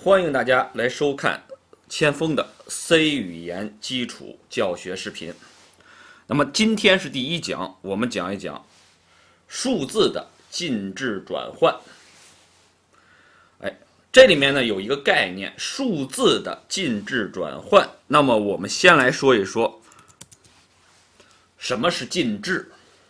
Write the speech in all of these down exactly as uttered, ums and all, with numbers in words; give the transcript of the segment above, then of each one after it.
欢迎大家来收看千锋的 C 语言基础教学视频。那么今天是第一讲，我们讲一讲数字的进制转换。哎，这里面呢有一个概念，数字的进制转换。那么我们先来说一说什么是进制。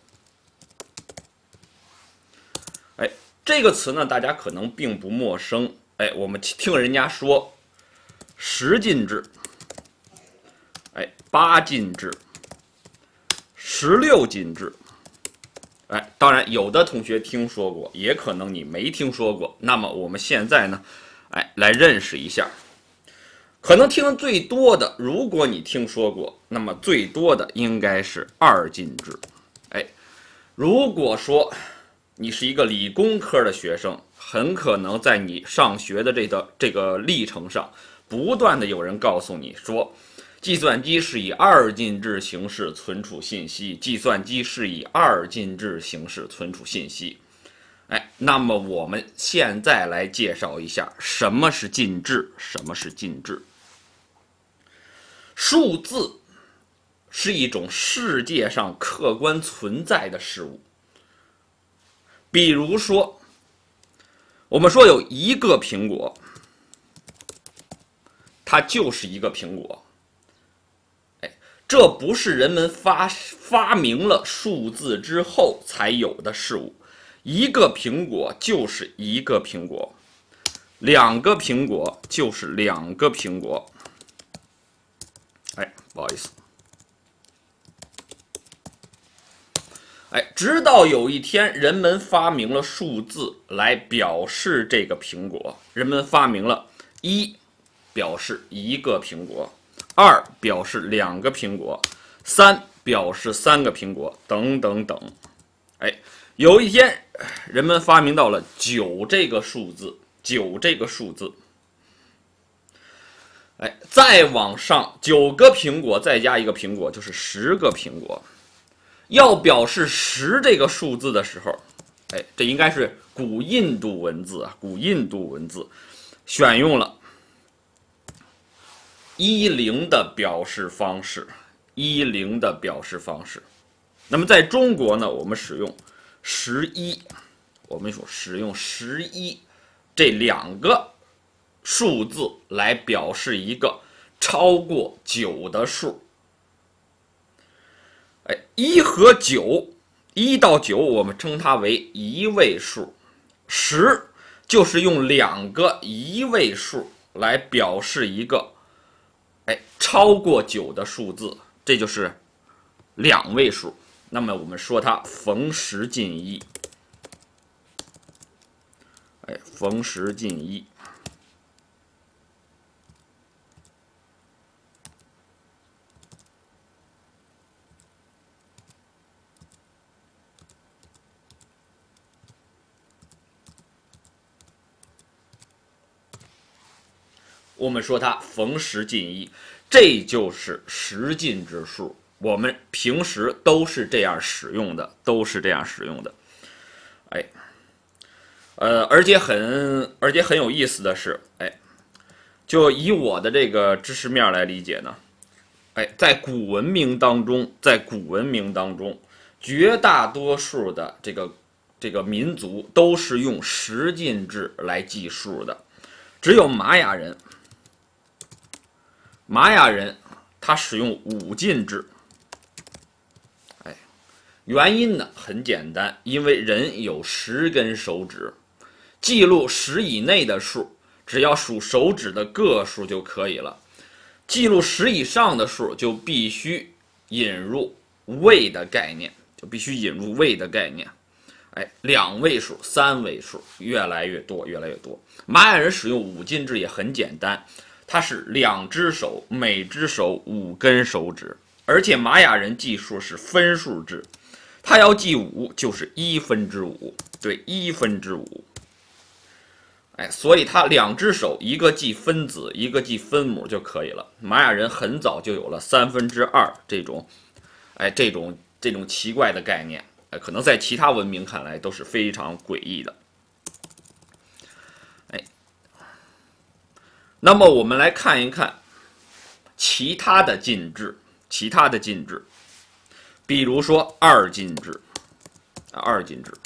哎，这个词呢，大家可能并不陌生。哎，我们听人家说十进制，哎，八进制，十六进制。哎，当然有的同学听说过，也可能你没听说过。那么我们现在呢，哎，来认识一下。可能听的最多的，如果你听说过，那么最多的应该是二进制。哎，如果说你是一个理工科的学生，很可能在你上学的这个这个历程上，不断的有人告诉你说，计算机是以二进制形式存储信息，计算机是以二进制形式存储信息。哎，那么我们现在来介绍一下什么是进制，什么是进制。数字是一种世界上客观存在的事物。比如说，我们说有一个苹果，它就是一个苹果。哎，这不是人们发发明了数字之后才有的事物。一个苹果就是一个苹果，两个苹果就是两个苹果。哎，不好意思。哎，直到有一天，人们发明了数字来表示这个苹果。人们发明了一表示一个苹果，二表示两个苹果，三表示三个苹果，等等等。哎，有一天，人们发明到了九这个数字，九这个数字。哎，再往上，九个苹果再加一个苹果就是十个苹果。要表示十这个数字的时候，哎，这应该是古印度文字啊，古印度文字选用了一零的表示方式，一零的表示方式。那么在中国呢，我们使用十一，我们所使用十一这两个数字来表示一个超过九的数。哎，一和九，一到九，我们称它为一位数。十就是用两个一位数来表示一个，哎，超过九的数字，这就是两位数。那么我们说它逢十进一，哎，逢十进一。我们说它逢十进一，这就是十进制数。我们平时都是这样使用的，都是这样使用的。哎，呃，而且很而且很有意思的是，哎，就以我的这个知识面来理解呢，哎，在古文明当中，在古文明当中，绝大多数的这个这个民族都是用十进制来计数的，只有玛雅人。玛雅人他使用五进制，哎，原因呢很简单，因为人有十根手指，记录十以内的数，只要数手指的个数就可以了。记录十以上的数，就必须引入位的概念，就必须引入位的概念。哎，两位数、三位数，越来越多，越来越多。玛雅人使用五进制也很简单。它是两只手，每只手五根手指，而且玛雅人计数是分数制，他要记五就是一分之五，对，一分之五。哎，所以他两只手，一个记分子，一个记分母就可以了。玛雅人很早就有了三分之二这种，哎，这种这种奇怪的概念，哎，可能在其他文明看来都是非常诡异的。哎。 那么我们来看一看其他的进制，其他的进制，比如说二进制，二进制。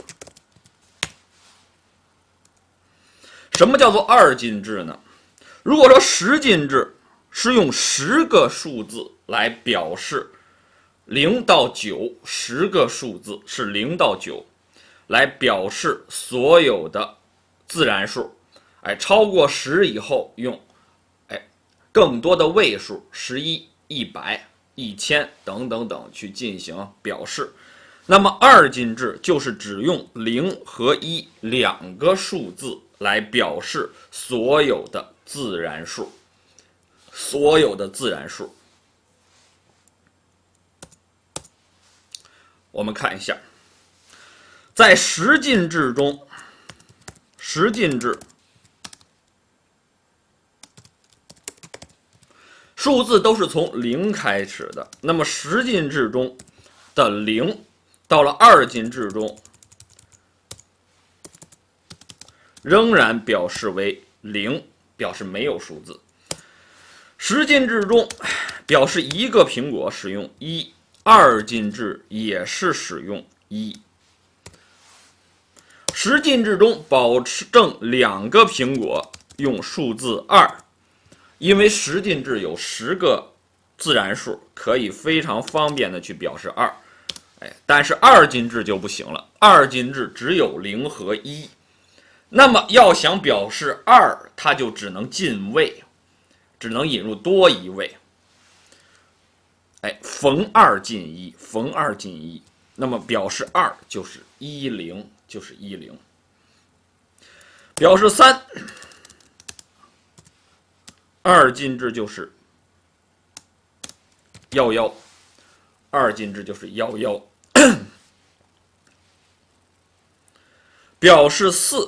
什么叫做二进制呢？如果说十进制是用十个数字来表示零到九，十个数字是零到九，来表示所有的自然数。哎，超过十以后用哎更多的位数，十一、一百、一千等等等去进行表示。那么二进制就是只用零和一两个数字来表示所有的自然数，所有的自然数。我们看一下，在十进制中，十进制数字都是从零开始的。那么十进制中的零，到了二进制中，仍然表示为零，表示没有数字。十进制中表示一个苹果使用一，二进制也是使用一。十进制中保证两个苹果用数字二，因为十进制有十个自然数，可以非常方便的去表示二。哎，但是二进制就不行了，二进制只有零和一。那么要想表示二，它就只能进位，只能引入多一位。哎，逢二进一，逢二进一，那么表示二就是一零，就是一零。表示三，二进制就是幺幺，二进制就是幺幺。表示四，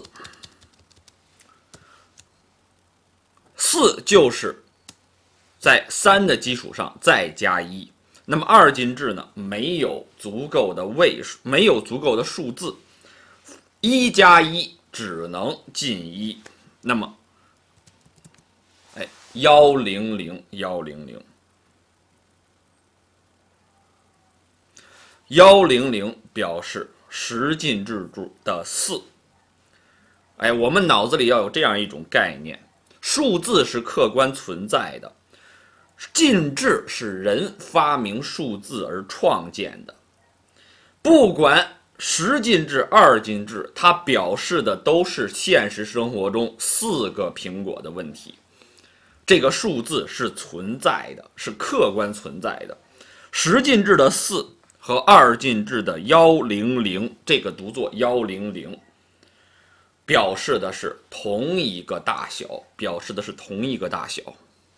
四就是在三的基础上再加一。那么二进制呢，没有足够的位数，没有足够的数字，一加一只能进一。那么，哎，幺零零幺零零，幺零零表示十进制的四。哎，我们脑子里要有这样一种概念：数字是客观存在的，进制是人发明数字而创建的。不管十进制、二进制，它表示的都是现实生活中四个苹果的问题。这个数字是存在的，是客观存在的。十进制的四和二进制的幺零零，这个读作幺零零，表示的是同一个大小，表示的是同一个大小。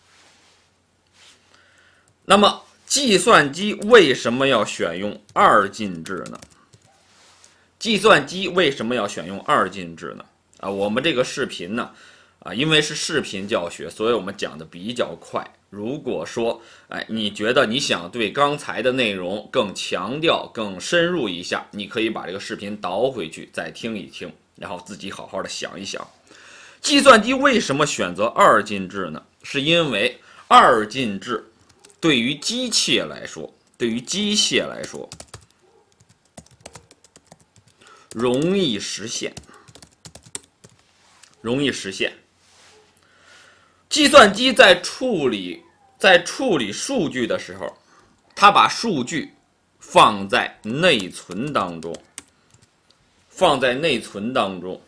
那么计算机为什么要选用二进制呢？计算机为什么要选用二进制呢？啊，我们这个视频呢，啊，因为是视频教学，所以我们讲的比较快。如果说，哎，你觉得你想对刚才的内容更强调、更深入一下，你可以把这个视频倒回去再听一听，然后自己好好的想一想，计算机为什么选择二进制呢？是因为二进制对于机械来说，对于机械来说容易实现，容易实现。计算机在处理在处理数据的时候，它把数据放在内存当中，放在内存当中。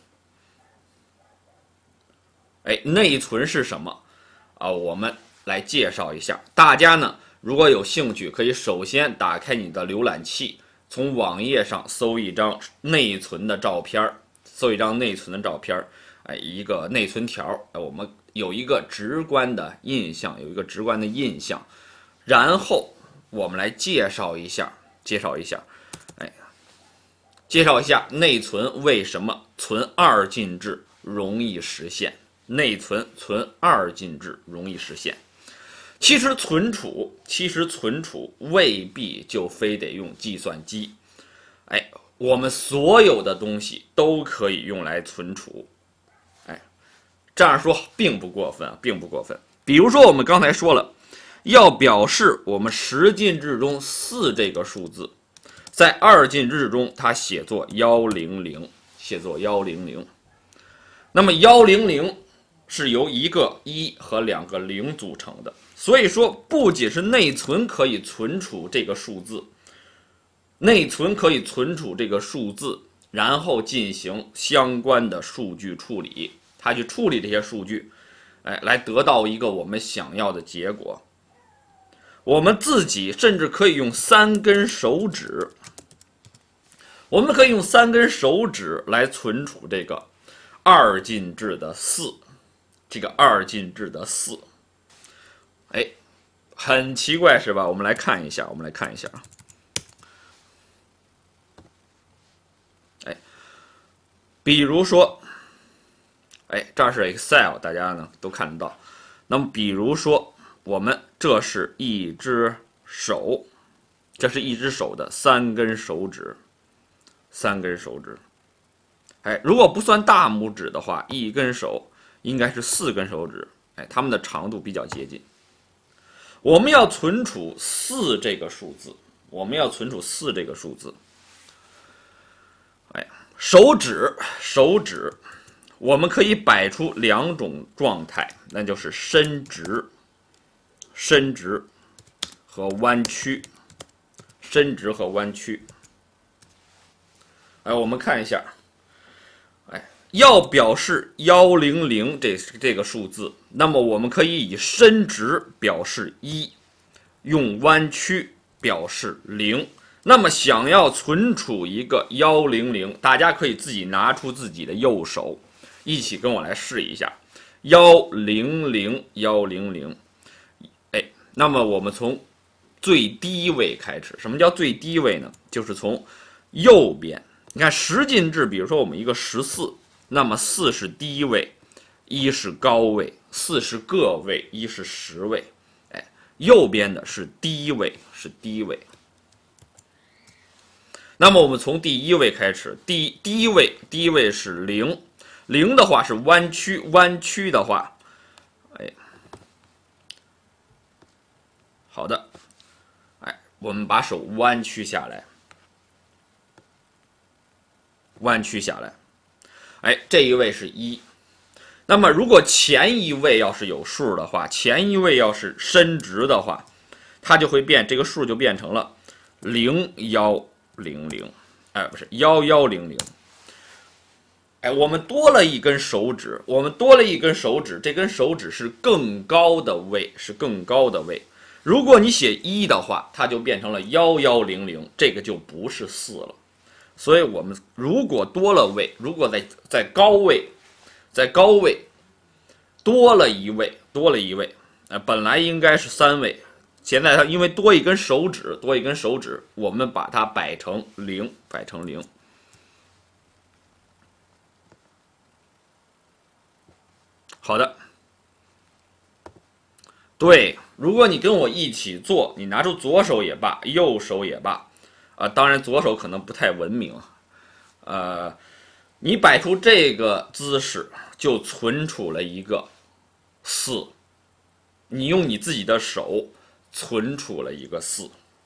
哎，内存是什么啊？我们来介绍一下。大家呢，如果有兴趣，可以首先打开你的浏览器，从网页上搜一张内存的照片，搜一张内存的照片，哎，一个内存条，哎，我们有一个直观的印象，有一个直观的印象。然后我们来介绍一下，介绍一下，哎，介绍一下内存为什么存二进制容易实现。内存存二进制容易实现。其实存储，其实存储未必就非得用计算机。哎，我们所有的东西都可以用来存储。哎， 这样说并不过分，并不过分。比如说我们刚才说了，要表示我们十进制中四这个数字，在二进制中它写作一零零，写作一零零。那么一零零是由一个一和两个零组成的，所以说不仅是内存可以存储这个数字，内存可以存储这个数字，然后进行相关的数据处理，它去处理这些数据，哎，来得到一个我们想要的结果。我们自己甚至可以用三根手指，我们可以用三根手指来存储这个二进制的四，这个二进制的四，哎，很奇怪是吧？我们来看一下，我们来看一下啊。哎，比如说，哎，这是 Excel， 大家呢都看得到。那么，比如说，我们这是一只手，这是一只手的三根手指，三根手指。哎，如果不算大拇指的话，一根手应该是四根手指。哎，它们的长度比较接近。我们要存储四这个数字，我们要存储四这个数字。哎，手指，手指，我们可以摆出两种状态，那就是伸直、伸直和弯曲，伸直和弯曲。哎，我们看一下。要表示一零零这这个数字，那么我们可以以伸直表示一，用弯曲表示零。那么想要存储一个一零零，大家可以自己拿出自己的右手，一起跟我来试一下一零零一零零。哎，那么我们从最低位开始。什么叫最低位呢？就是从右边，你看十进制，比如说我们一个十四。那么四是低位，一是高位，四是个位，一是十位。哎，右边的是低位，是低位。那么我们从第一位开始，第第一位，第一位是零，零的话是弯曲，弯曲的话，哎，好的，哎，我们把手弯曲下来，弯曲下来。哎，这一位是一。那么如果前一位要是有数的话，前一位要是伸直的话，它就会变，这个数就变成了零幺零零，哎，不是幺幺零零。哎，我们多了一根手指，我们多了一根手指，这根手指是更高的位，是更高的位。如果你写一的话，它就变成了幺幺零零，这个就不是四了。所以我们如果多了位，如果在在高位，在高位多了一位，多了一位，呃，本来应该是三位，现在它因为多一根手指，多一根手指，我们把它摆成零，摆成零。好的，对，如果你跟我一起做，你拿出左手也罢，右手也罢。啊，当然左手可能不太文明，呃，你摆出这个姿势就存储了一个四，你用你自己的手存储了一个四。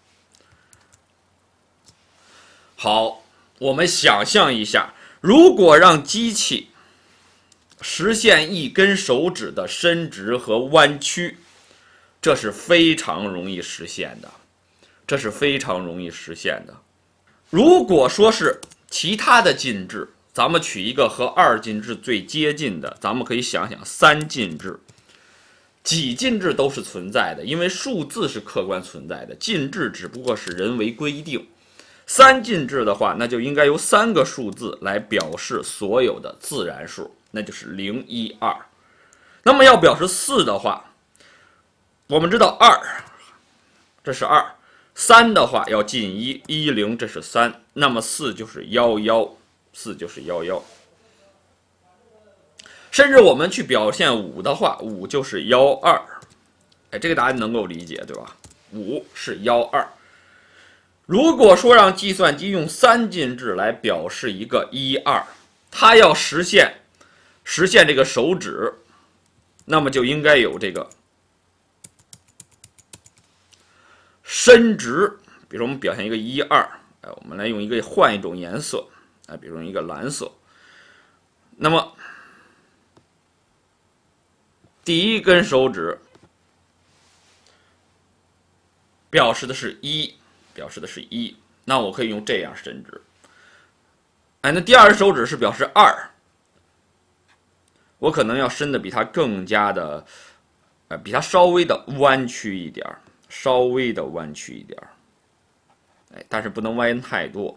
好，我们想象一下，如果让机器实现一根手指的伸直和弯曲，这是非常容易实现的。这是非常容易实现的。如果说是其他的进制，咱们取一个和二进制最接近的，咱们可以想想三进制。几进制都是存在的，因为数字是客观存在的，进制只不过是人为规定。三进制的话，那就应该由三个数字来表示所有的自然数，那就是零、一、二。那么要表示四的话，我们知道二，这是二。三的话要进一，一零这是三，那么四就是幺幺，四就是幺幺。甚至我们去表现五的话，五就是幺二，哎，这个答案能够理解对吧？五是幺二。如果说让计算机用三进制来表示一个一二，它要实现实现这个手指，那么就应该有这个伸直。比如说我们表现一个一二，哎，我们来用一个换一种颜色，哎，比如用一个蓝色。那么第一根手指表示的是一，表示的是一，那我可以用这样伸直。哎，那第二手指是表示二，我可能要伸的比它更加的，呃，比它稍微的弯曲一点，稍微的弯曲一点，哎，但是不能弯太多。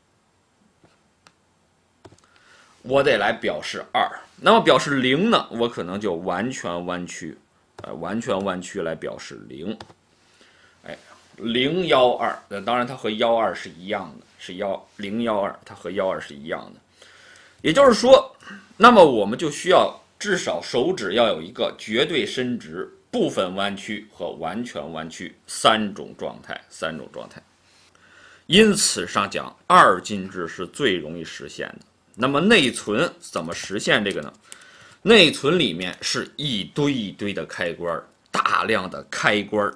我得来表示二，那么表示零呢？我可能就完全弯曲，呃，完全弯曲来表示零。哎，零幺二，那当然它和幺二是一样的，是幺零幺二，它和幺二是一样的。也就是说，那么我们就需要至少手指要有一个绝对伸直、部分弯曲和完全弯曲三种状态，三种状态。因此上讲，二进制是最容易实现的。那么内存怎么实现这个呢？内存里面是一堆一堆的开关，大量的开关，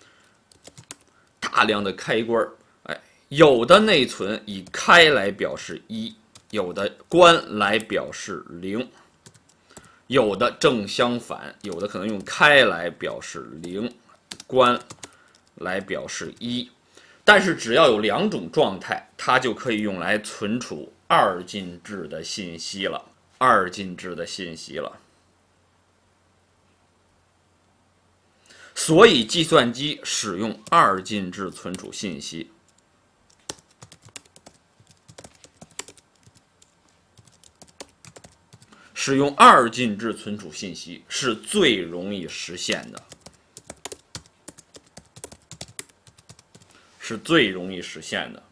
大量的开关。哎，有的内存以开来表示一，有的关来表示零，有的正相反，有的可能用开来表示零，关来表示一。但是只要有两种状态，它就可以用来存储二进制的信息了。二进制的信息了。所以计算机使用二进制存储信息。使用二进制存储信息是最容易实现的。是最容易实现的。